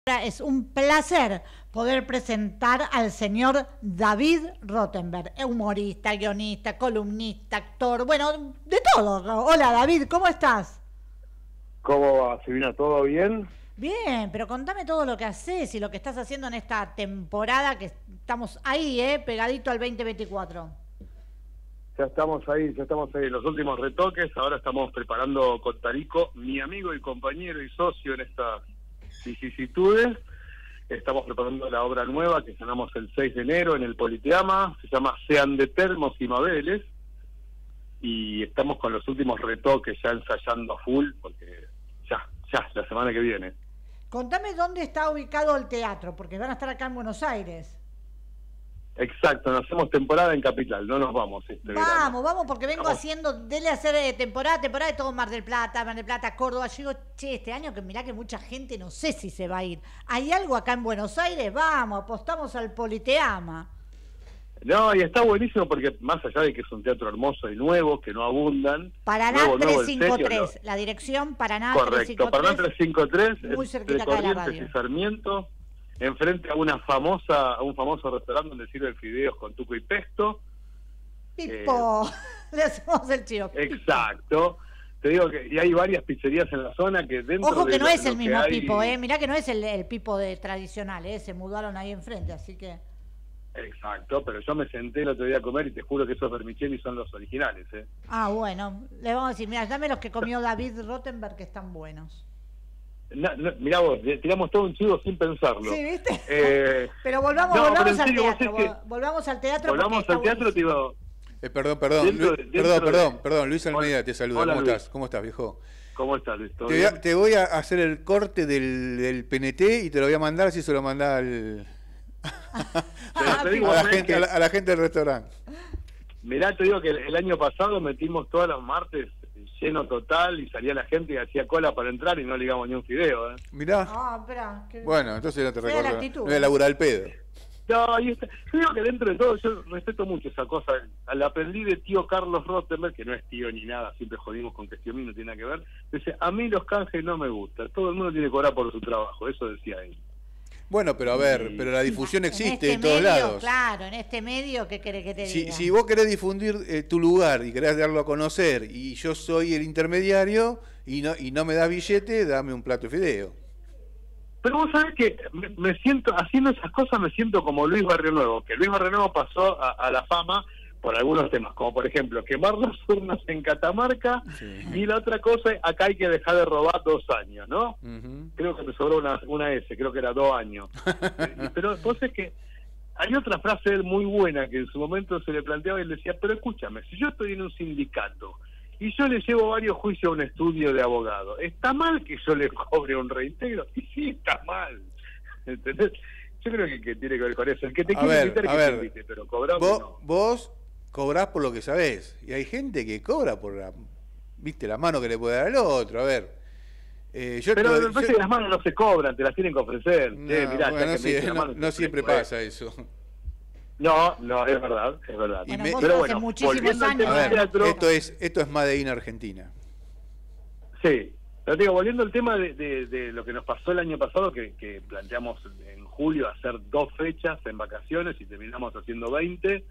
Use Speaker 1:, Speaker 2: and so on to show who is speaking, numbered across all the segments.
Speaker 1: Es un placer poder presentar al señor David Rothenberg, humorista, guionista, columnista, actor, bueno, de todo. Hola David, ¿cómo estás?
Speaker 2: ¿Cómo va, Silvina? ¿Todo bien?
Speaker 1: Bien, pero contame todo lo que haces y lo que estás haciendo en esta temporada que estamos ahí, pegadito al 2024.
Speaker 2: Ya estamos ahí, los últimos retoques. Ahora estamos preparando con Tarico, mi amigo y compañero y socio en estas vicisitudes. Estamos preparando la obra nueva que estrenamos el 6 de enero en el Politeama. Se llama Sean de Termos y Mabeles. Y estamos con los últimos retoques ya ensayando a full, porque ya, la semana que viene.
Speaker 1: Contame dónde está ubicado el teatro, porque van a estar acá en Buenos Aires.
Speaker 2: Exacto, nos hacemos temporada en Capital, no nos vamos verano.
Speaker 1: Vamos, porque vengo dele a hacer temporada de todo Mar del Plata, Córdoba. Yo digo, che, este año que mirá que mucha gente no sé si se va a ir. ¿Hay algo acá en Buenos Aires? Vamos, apostamos al Politeama.
Speaker 2: No, y está buenísimo porque más allá de que es un teatro hermoso y nuevo, que no abundan...
Speaker 1: Paraná 353, la dirección Paraná 353.
Speaker 2: Correcto, Paraná 353,
Speaker 1: muy cerquita acá de la radio.
Speaker 2: Y Sarmiento, enfrente a un famoso restaurante donde sirven fideos con tuco y pesto.
Speaker 1: ¡Pipo! Le hacemos el chivo.
Speaker 2: Exacto. Te digo que y hay varias pizzerías en la zona que dentro
Speaker 1: Ojo que
Speaker 2: de
Speaker 1: no es el mismo
Speaker 2: hay...
Speaker 1: Pipo, mirá que no es el Pipo tradicional, se mudaron ahí enfrente, así que...
Speaker 2: Exacto, pero yo me senté el otro día a comer y te juro que esos vermicelli son los originales,
Speaker 1: Ah, bueno, le vamos a decir, mira, dame los que comió David Rothenberg, que están buenos.
Speaker 2: Mirá vos, tiramos todo un chivo sin pensarlo.
Speaker 1: Sí, ¿viste? Pero volvamos al teatro. Volvamos al teatro.
Speaker 2: Volvamos al teatro, te digo...
Speaker 3: Perdón, Luis Almeida te saluda.
Speaker 2: Hola,
Speaker 3: ¿Cómo
Speaker 2: Luis.
Speaker 3: estás? ¿Cómo estás, viejo?
Speaker 2: ¿Cómo estás, Luis?
Speaker 3: Te voy a hacer el corte del PNT y te lo voy a mandar, así se lo mandá al... a la gente del restaurante.
Speaker 2: Mirá, te digo que el año pasado metimos todas las martes lleno total y salía la gente y hacía cola para entrar y no ligamos ni un fideo.
Speaker 3: Mirá.
Speaker 1: Esperá,
Speaker 3: bueno, entonces no te recuerdo. No voy a
Speaker 1: ¿eh?
Speaker 3: laburar el pedo.
Speaker 2: No, yo digo que dentro de todo yo respeto mucho esa cosa. La aprendí de tío Carlos Rothenberg, que no es tío ni nada, siempre jodimos con que es tío mío, no tiene nada que ver. Dice, a mí los canjes no me gustan, todo el mundo tiene que cobrar por su trabajo, eso decía él.
Speaker 3: Bueno, pero a ver, pero la difusión existe en todos
Speaker 1: medio,
Speaker 3: lados.
Speaker 1: Claro, en este medio, ¿qué querés que te diga?
Speaker 3: Si vos querés difundir tu lugar y querés darlo a conocer y yo soy el intermediario y no me das billete, dame un plato de fideo.
Speaker 2: Pero vos sabés que me siento, haciendo esas cosas me siento como Luis Barrio Nuevo, que Luis Barrio Nuevo pasó a la fama por algunos temas, como por ejemplo quemar las urnas en Catamarca, sí. Y la otra cosa, acá hay que dejar de robar 2 años, ¿no? Creo que me sobró una S, creo que era 2 años. Pero vos es que hay otra frase de él muy buena que en su momento se le planteaba y él decía, pero escúchame, si yo estoy en un sindicato y yo le llevo varios juicios a un estudio de abogado, ¿está mal que yo le cobre un reintegro? Y sí, está mal, ¿entendés? Yo creo que tiene que ver con eso. El que te quiere invitar que te invite, pero cobramos no.
Speaker 3: Vos cobrás por lo que sabés, y hay gente que cobra por la mano que le puede dar al otro. A ver,
Speaker 2: pero me parece que las manos no se cobran, te las tienen que ofrecer.
Speaker 3: Mirá, bueno, no siempre pasa eso.
Speaker 2: No, es verdad.
Speaker 1: Bueno,
Speaker 2: pero bueno,
Speaker 1: muchísimos años.
Speaker 3: A ver, esto es Made in Argentina.
Speaker 2: Sí, pero digo, volviendo al tema de lo que nos pasó el año pasado, que planteamos en julio hacer 2 fechas en vacaciones y terminamos haciendo 20,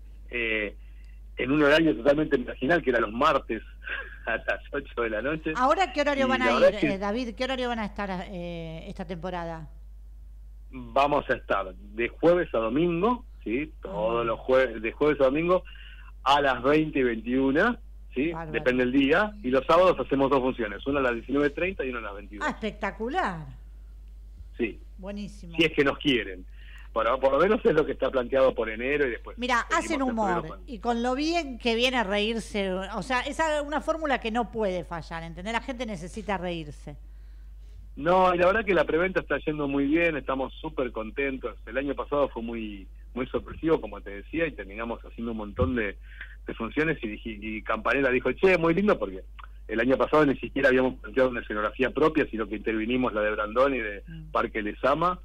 Speaker 2: en un horario totalmente marginal, que era los martes a las 8 de la noche.
Speaker 1: ¿Ahora qué horario van a ir, David? ¿Qué horario van a estar esta temporada?
Speaker 2: Vamos a estar de jueves a domingo, ¿sí? Todos los jueves, de jueves a domingo, a las 20 y 21, ¿sí? Depende del día. Y los sábados hacemos 2 funciones, una a las 19:30 y una a las 22.
Speaker 1: Espectacular.
Speaker 2: Sí.
Speaker 1: Buenísimo.
Speaker 2: Si es que nos quieren. Bueno, por lo menos es lo que está planteado por enero y después...
Speaker 1: Mira, hacen humor y con lo bien que viene a reírse, o sea, es una fórmula que no puede fallar, ¿entendés? La gente necesita reírse.
Speaker 2: No, y la verdad que la preventa está yendo muy bien, estamos súper contentos. El año pasado fue muy sorpresivo, como te decía, y terminamos haciendo un montón de funciones y Campanella dijo, che, muy lindo, porque el año pasado ni siquiera habíamos planteado una escenografía propia, sino que intervinimos la de Brandón y de Parque Lezama.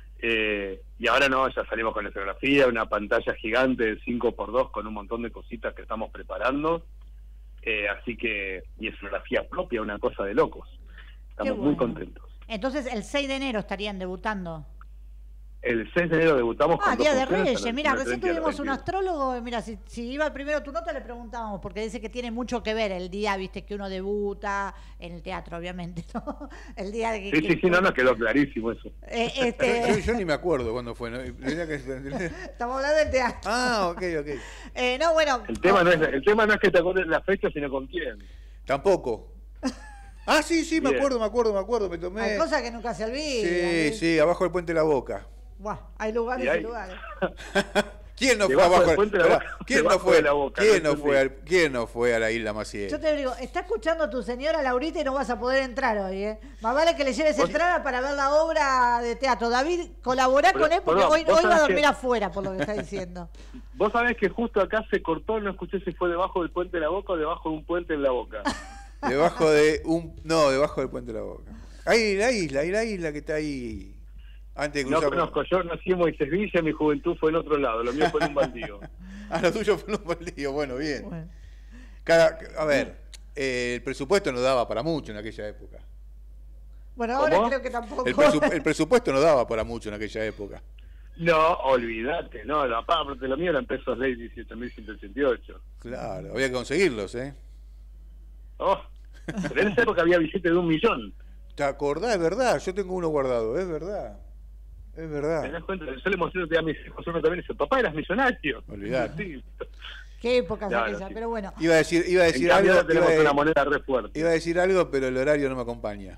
Speaker 2: Y ahora no, ya salimos con la escenografía, una pantalla gigante de 5x2 con un montón de cositas que estamos preparando, así que, y escenografía propia, una cosa de locos. Estamos muy contentos.
Speaker 1: Entonces el 6 de enero estarían debutando.
Speaker 2: El 6 de enero debutamos con
Speaker 1: Día de
Speaker 2: funciones,
Speaker 1: Reyes. Mira, recién tuvimos un
Speaker 2: 22.
Speaker 1: astrólogo. Mira, si iba el primero tu nota le preguntábamos, porque dice que tiene mucho que ver el día, viste, que uno debuta en el teatro, obviamente, ¿no? El día de que...
Speaker 2: Sí, no, quedó clarísimo eso.
Speaker 3: Yo ni me acuerdo cuándo fue, ¿no?
Speaker 1: Estamos hablando del teatro.
Speaker 3: Ah, ok.
Speaker 1: No, bueno.
Speaker 2: El tema no es que te acuerdes la fecha, sino con quién.
Speaker 3: Tampoco. Ah, sí, me acuerdo, me tomé.
Speaker 1: Hay cosas que nunca se olvidan.
Speaker 3: Sí, abajo del Puente de la Boca.
Speaker 1: Buah, hay lugares y lugares.
Speaker 3: ¿Quién no fue abajo del Puente de la Boca? ¿Quién no fue a la Isla Maciel?
Speaker 1: Yo te digo, está escuchando tu señora Laurita y no vas a poder entrar hoy, ¿eh? Más vale que le lleves entrada para ver la obra de teatro. David, colaborá con él porque hoy va a dormir afuera, por lo que está diciendo.
Speaker 2: Vos sabés que justo acá se cortó, no escuché si fue debajo del Puente de la Boca o debajo de un puente en la Boca.
Speaker 3: Debajo del Puente de la Boca. Ahí la isla que está ahí. Antes de
Speaker 2: no conozco, yo nací en Moisés Villa, mi juventud fue en otro lado, lo mío fue en un baldío.
Speaker 3: Lo tuyo fue en un baldío, bueno, bien. A ver, el presupuesto no daba para mucho en aquella época.
Speaker 1: Bueno, ahora creo que tampoco.
Speaker 3: El presupuesto no daba para mucho en aquella época.
Speaker 2: No, olvídate, no, aparte lo mío eran pesos ley 17.188.
Speaker 3: Claro, había que conseguirlos, ¿eh?
Speaker 2: Pero en esa época había billetes de 1 millón.
Speaker 3: ¿Te acordás? Es verdad, yo tengo uno guardado, es verdad. ¿Te das cuenta?
Speaker 2: Yo le mostré a mis hijos uno también y dice, papá, eras millonario.
Speaker 3: Olvidate.
Speaker 2: Sí.
Speaker 1: Qué época aquella, sí. Pero bueno.
Speaker 3: Iba a decir algo.
Speaker 2: Tenemos una moneda re fuerte.
Speaker 3: Iba a decir algo, pero el horario no me acompaña.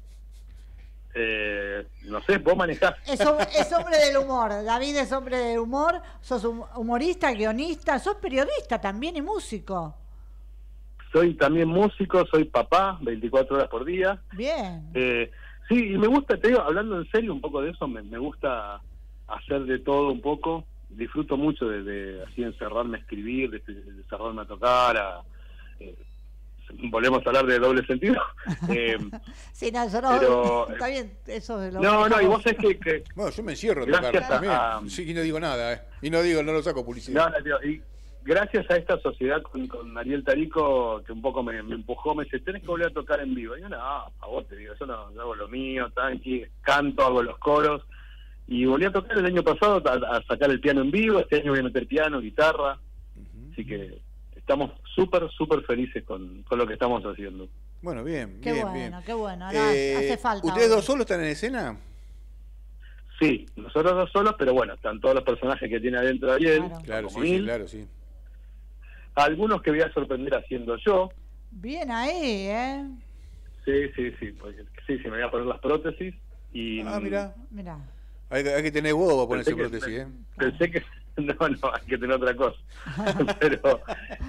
Speaker 2: No sé, vos manejás.
Speaker 1: Es hombre del humor. David es hombre del humor. Sos humorista, guionista, sos periodista también y músico.
Speaker 2: Soy también músico, soy papá, 24 horas por día.
Speaker 1: Bien.
Speaker 2: Sí, y me gusta, te digo, hablando en serio un poco de eso, me gusta hacer de todo un poco. Disfruto mucho de así encerrarme a escribir, de encerrarme a tocar, volvemos a hablar de doble sentido.
Speaker 1: Sí, no, eso no,
Speaker 2: pero,
Speaker 1: está bien, eso es lo
Speaker 2: No, y vos es que
Speaker 3: bueno, yo me encierro a tocar también. Sí, y no digo nada, y no lo saco publicidad.
Speaker 2: Y gracias a esta sociedad con Ariel Tarico, que un poco me empujó, me dice, tenés que volver a tocar en vivo. Y yo, no, a vos te digo, yo no hago lo mío, tranqui, canto, hago los coros. Y volví a tocar el año pasado, a sacar el piano en vivo. Este año voy a meter piano, guitarra. Así que estamos súper felices con lo que estamos haciendo.
Speaker 3: Bueno, bien,
Speaker 1: qué bueno. Ahora hace falta.
Speaker 3: ¿Ustedes dos solos están en escena?
Speaker 2: Sí, nosotros dos solos, pero bueno, están todos los personajes que tiene adentro Ariel.
Speaker 3: Claro, sí.
Speaker 2: Algunos que voy a sorprender haciendo yo.
Speaker 1: Bien ahí, ¿eh?
Speaker 2: Sí, porque me voy a poner las prótesis. Y,
Speaker 3: mira. Hay que tener huevo para ponerse prótesis, ¿eh?
Speaker 2: Pensé que... No, hay que tener otra cosa. Pero,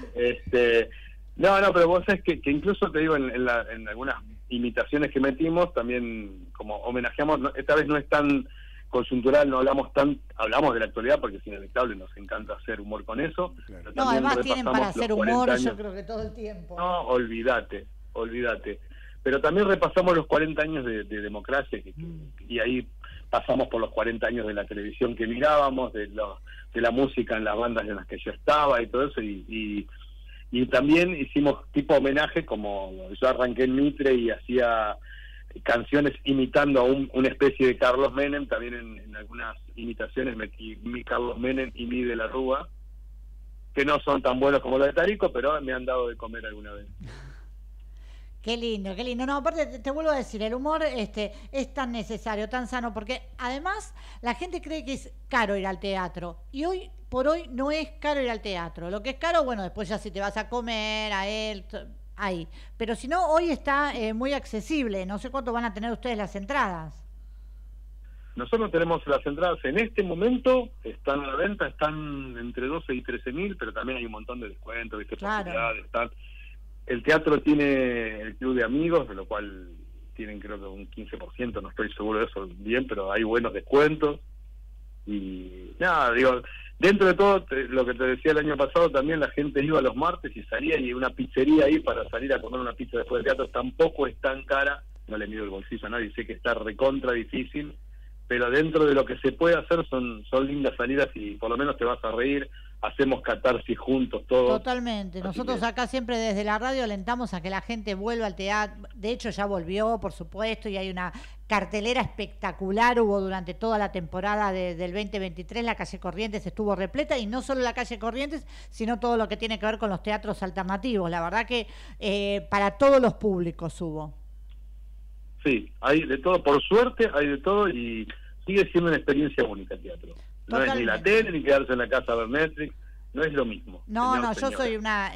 Speaker 2: pero vos sabés que incluso te digo, en algunas imitaciones que metimos, también como homenajeamos, esta vez no es tan coyuntural, no hablamos de la actualidad porque es inevitable, nos encanta hacer humor con eso.
Speaker 3: Claro.
Speaker 1: No, además tienen para hacer humor, yo creo que todo el tiempo.
Speaker 2: No, olvídate. Pero también repasamos los 40 años de democracia y ahí pasamos por los 40 años de la televisión que mirábamos, de la música en las bandas en las que yo estaba y todo eso, y también hicimos tipo homenaje, como yo arranqué en Mitre y hacía canciones imitando a una especie de Carlos Menem, también en algunas imitaciones metí mi Carlos Menem y mi de la Rúa, que no son tan buenos como los de Tarico, pero me han dado de comer alguna vez.
Speaker 1: Qué lindo. No, aparte te vuelvo a decir, el humor es tan necesario, tan sano, porque además la gente cree que es caro ir al teatro, y hoy por hoy no es caro ir al teatro. Lo que es caro, bueno, después ya si te vas a comer, ahí. Pero si no, hoy está muy accesible. No sé cuánto van a tener ustedes las entradas.
Speaker 2: Nosotros tenemos las entradas en este momento, están a la venta, están entre 12 y 13.000, pero también hay un montón de descuentos, ¿viste?
Speaker 1: Claro.
Speaker 2: El teatro tiene el club de amigos, de lo cual tienen creo que un 15%, no estoy seguro de eso bien, pero hay buenos descuentos. Y nada, digo, dentro de todo, lo que te decía el año pasado, también la gente iba los martes y salía, y una pizzería ahí para salir a comer una pizza después del teatro tampoco es tan cara, no le mido el bolsillo a nadie, sé que está recontra difícil, pero dentro de lo que se puede hacer son lindas salidas y por lo menos te vas a reír. Hacemos catarsis juntos todos.
Speaker 1: Totalmente. Nosotros acá siempre desde la radio alentamos a que la gente vuelva al teatro. De hecho ya volvió, por supuesto, y hay una cartelera espectacular hubo durante toda la temporada del 2023, la calle Corrientes estuvo repleta, y no solo la calle Corrientes, sino todo lo que tiene que ver con los teatros alternativos. La verdad que para todos los públicos hubo.
Speaker 2: Sí, hay de todo, por suerte hay de todo, y sigue siendo una experiencia única el teatro. No es ni la tele, ni quedarse en la casa a ver Netflix, no es lo mismo.
Speaker 1: No, yo soy una...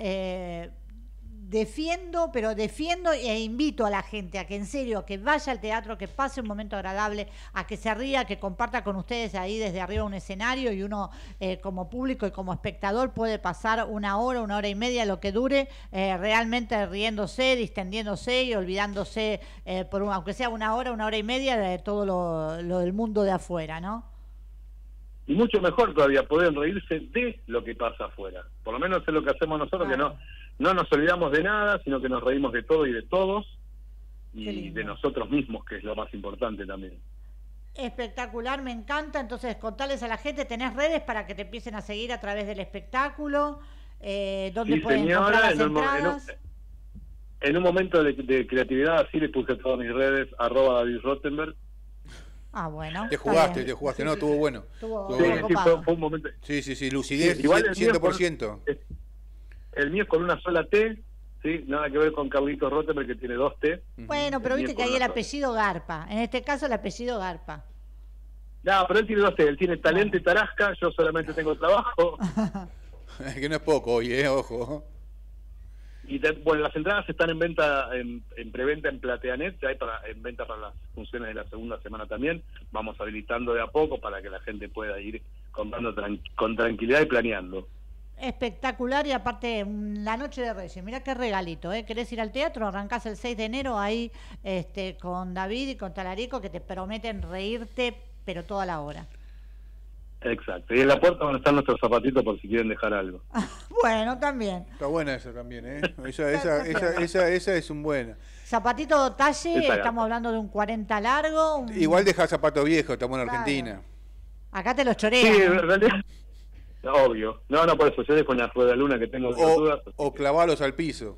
Speaker 1: defiendo e invito a la gente a que en serio, que vaya al teatro, que pase un momento agradable, a que se ría, que comparta con ustedes ahí desde arriba un escenario, y uno como público y como espectador puede pasar una hora y media, lo que dure, realmente riéndose, distendiéndose y olvidándose, aunque sea una hora y media, de todo lo del mundo de afuera, ¿no?
Speaker 2: Y mucho mejor todavía, pueden reírse de lo que pasa afuera. Por lo menos es lo que hacemos nosotros, claro. Que no nos olvidamos de nada, sino que nos reímos de todo y de todos, y de nosotros mismos, que es lo más importante también.
Speaker 1: Espectacular, me encanta. Entonces, contarles a la gente, ¿tenés redes para que te empiecen a seguir a través del espectáculo? ¿Dónde pueden comprar las entradas?
Speaker 2: En un momento de creatividad, así le puse todas mis redes, @DavidRottenberg.
Speaker 1: Ah, bueno.
Speaker 3: Te jugaste, no, estuvo bueno.
Speaker 2: Fue un momento.
Speaker 3: Sí, lucidez,
Speaker 2: sí, igual
Speaker 3: 100%.
Speaker 2: El mío es con una sola T, ¿sí? Nada que ver con Carlitos Rottenberg, que tiene 2 T.
Speaker 1: Bueno, pero viste que hay el apellido Garpa. En este caso, el apellido Garpa.
Speaker 2: No, pero él tiene 2 T. Él tiene talento y tarasca, yo solamente tengo trabajo.
Speaker 3: Que no es poco hoy, ojo.
Speaker 2: Y bueno, las entradas están en venta, en preventa en Plateanet, ya hay en venta para las funciones de la segunda semana también. Vamos habilitando de a poco para que la gente pueda ir comprando con tranquilidad y planeando.
Speaker 1: Espectacular, y aparte la noche de Reyes, mirá qué regalito, ¿Querés ir al teatro? Arrancás el 6 de enero ahí con David y con Talarico, que te prometen reírte, pero toda la hora.
Speaker 2: Exacto, y en la puerta van a estar nuestros zapatitos por si quieren dejar algo.
Speaker 1: Bueno, también.
Speaker 3: Está buena esa también, esa es un buena.
Speaker 1: Zapatito talle, estamos hablando de un 40 largo.
Speaker 3: Igual deja zapato viejo, estamos en Argentina.
Speaker 1: Acá te los chorean.
Speaker 2: Sí, en realidad... Obvio. No, por eso yo dejo una rueda de luna que tengo de dudas.
Speaker 3: O clavarlos al piso.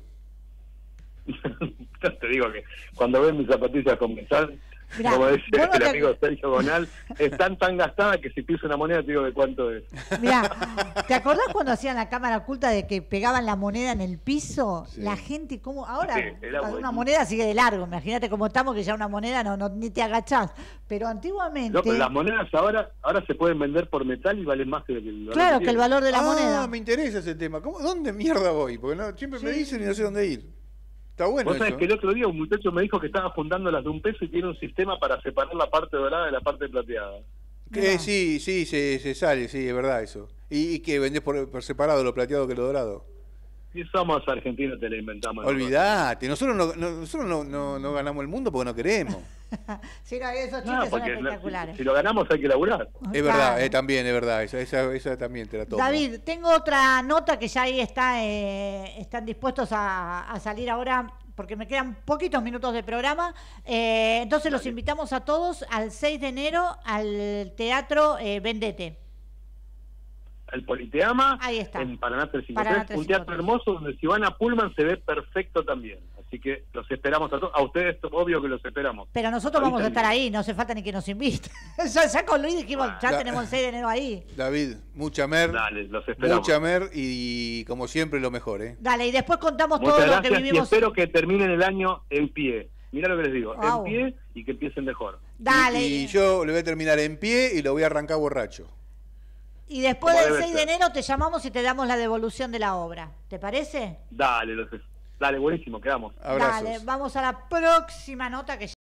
Speaker 2: Yo te digo que cuando ven mis zapatillas con metal, como decía el amigo Sergio Gonal, están tan gastadas que si piso una moneda te digo de cuánto es.
Speaker 1: Mirá, ¿te acordás cuando hacían la cámara oculta de que pegaban la moneda en el piso? Sí. La gente, ¿cómo? Ahora una moneda sigue de largo, imagínate cómo estamos, que ya una moneda ni te agachás. Pero antiguamente...
Speaker 2: No, pero las monedas ahora se pueden vender por metal y valen más que el valor.
Speaker 1: Claro, que el valor de la moneda.
Speaker 3: Me interesa ese tema. ¿Dónde mierda voy? Porque siempre me dicen y no sé dónde ir. Está bueno.
Speaker 2: Vos sabés que el otro día un muchacho me dijo que estaba juntando las de $1 y tiene un sistema para separar la parte dorada de la parte plateada.
Speaker 3: Sí, se sale, sí, es verdad eso. ¿Y que vendés por separado lo plateado que lo dorado?
Speaker 2: Si somos argentinos te lo inventamos.
Speaker 3: Olvídate, nosotros no ganamos el mundo porque no queremos.
Speaker 1: Sí, esos chistes son espectaculares.
Speaker 2: Si lo ganamos hay que laburar.
Speaker 3: Es verdad, también es verdad, esa también te la tomo.
Speaker 1: David, tengo otra nota que ya ahí están dispuestos a salir ahora, porque me quedan poquitos minutos de programa. Entonces los invitamos a todos al 6 de enero al Teatro Vendete.
Speaker 2: El Politeama,
Speaker 1: ahí está,
Speaker 2: en Paraná 353, un teatro hermoso donde si van a Pullman se ve perfecto también. Así que los esperamos a todos. A ustedes, obvio que los esperamos.
Speaker 1: Pero nosotros vamos a estar ahí, no hace falta ni que nos inviten. ya con Luis dijimos, ya tenemos el 6 de enero ahí.
Speaker 3: David, mucha mer.
Speaker 2: Dale, los esperamos.
Speaker 3: Mucha mer y como siempre lo mejor,
Speaker 1: Dale, y después contamos
Speaker 2: muchas
Speaker 1: todo
Speaker 2: gracias,
Speaker 1: lo que vivimos.
Speaker 2: Y espero que terminen el año en pie. Mirá lo que les digo, en pie y que empiecen mejor.
Speaker 1: Dale.
Speaker 3: Y yo le voy a terminar en pie y lo voy a arrancar borracho.
Speaker 1: Y después del 6 de enero te llamamos y te damos la devolución de la obra. ¿Te parece?
Speaker 2: Dale, buenísimo, quedamos.
Speaker 3: Abrazos.
Speaker 1: Dale, vamos a la próxima nota que